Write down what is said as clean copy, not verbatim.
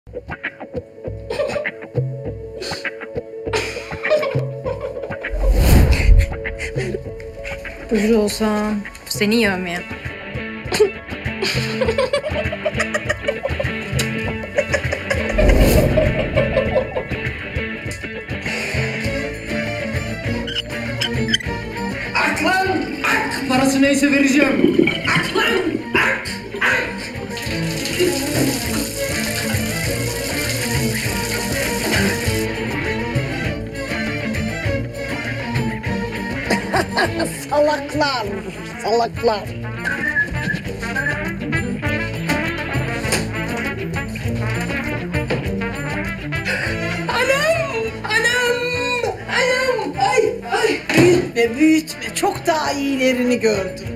Buyur Oğuzhan. Seni yövmeye. Ak lan! Ak! Parası neyse vereceğim. Ak lan! Ak! Ak! Salaklar, salaklar. Büyütme, büyütme. Çok daha iyilerini gördüm.